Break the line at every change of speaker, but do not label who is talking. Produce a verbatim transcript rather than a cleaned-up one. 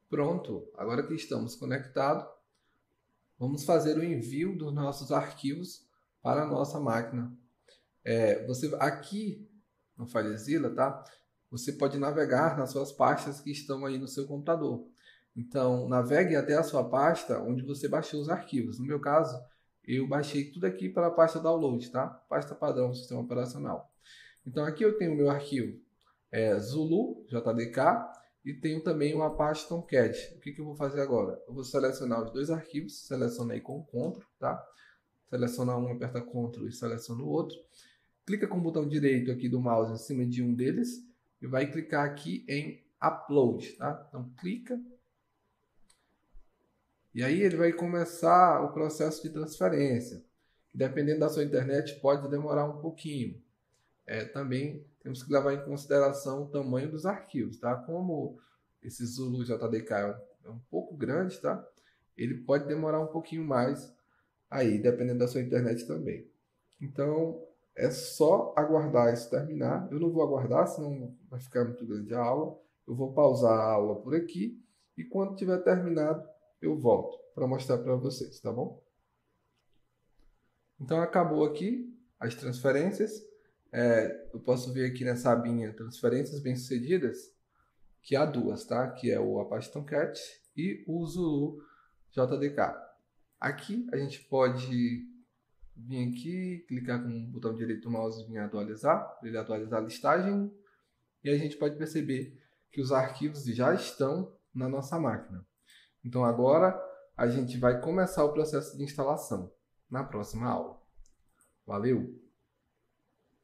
Pronto, agora que estamos conectados, vamos fazer o envio dos nossos arquivos para a nossa máquina. É, você aqui no FileZilla, tá? Você pode navegar nas suas pastas que estão aí no seu computador. Então, navegue até a sua pasta onde você baixou os arquivos. No meu caso, eu baixei tudo aqui para a pasta download, tá? Pasta padrão do sistema operacional. Então, aqui eu tenho o meu arquivo é, Zulu, J D K, e tenho também o Apache Tomcat. O que, que eu vou fazer agora? Eu vou selecionar os dois arquivos, selecionei com Ctrl, tá? Seleciona um, aperta Ctrl e seleciona o outro. Clica com o botão direito aqui do mouse em cima de um deles e vai clicar aqui em Upload, tá? Então clica. E aí ele vai começar o processo de transferência. Dependendo da sua internet, pode demorar um pouquinho. É, também temos que levar em consideração o tamanho dos arquivos, tá? Como esse Zulu J D K é um pouco grande, tá? Ele pode demorar um pouquinho mais aí, dependendo da sua internet também. Então, é só aguardar isso terminar. Eu não vou aguardar, senão vai ficar muito grande a aula. Eu vou pausar a aula por aqui e quando tiver terminado, eu volto para mostrar para vocês, tá bom? Então, acabou aqui as transferências. É, eu posso ver aqui nessa abinha transferências bem-sucedidas, que há duas, tá? Que é o Apache Tomcat e o Zulu J D K. Aqui a gente pode vir aqui, clicar com o botão direito do mouse e vir atualizar, ele atualizar a listagem, e a gente pode perceber que os arquivos já estão na nossa máquina. Então agora a gente vai começar o processo de instalação na próxima aula. Valeu!